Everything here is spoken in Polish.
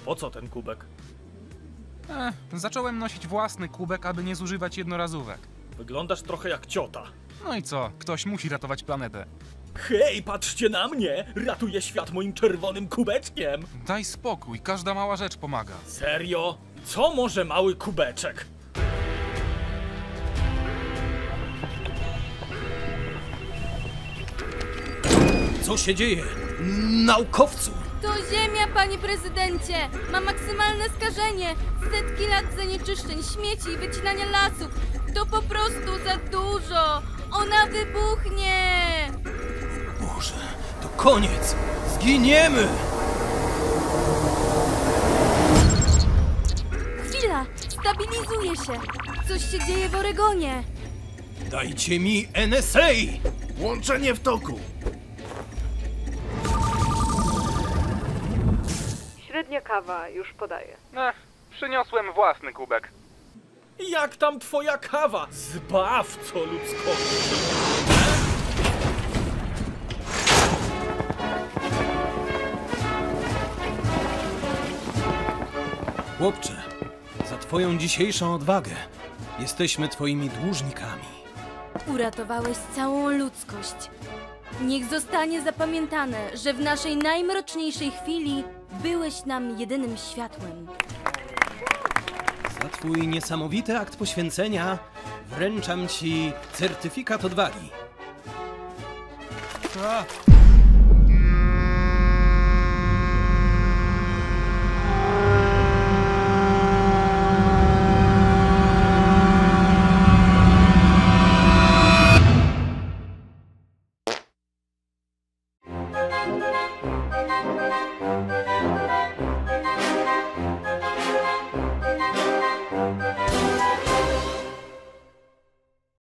Po co ten kubek? Zacząłem nosić własny kubek, aby nie zużywać jednorazówek. Wyglądasz trochę jak ciota. No i co? Ktoś musi ratować planetę. Hej, patrzcie na mnie! Ratuję świat moim czerwonym kubeczkiem! Daj spokój, każda mała rzecz pomaga. Serio? Co może mały kubeczek? Co się dzieje? Naukowcu! To Ziemia, panie prezydencie! Ma maksymalne skażenie! Setki lat zanieczyszczeń, śmieci i wycinania lasów! To po prostu za dużo! Ona wybuchnie! Boże, to koniec! Zginiemy! Chwila! Stabilizuje się! Coś się dzieje w Oregonie! Dajcie mi NSA! Łączenie w toku! Średnia kawa, już podaję. Przyniosłem własny kubek. Jak tam twoja kawa? Zbawco ludzkości! Chłopcze, za twoją dzisiejszą odwagę jesteśmy twoimi dłużnikami. Uratowałeś całą ludzkość. Niech zostanie zapamiętane, że w naszej najmroczniejszej chwili byłeś nam jedynym światłem. Za twój niesamowity akt poświęcenia wręczam ci certyfikat odwagi.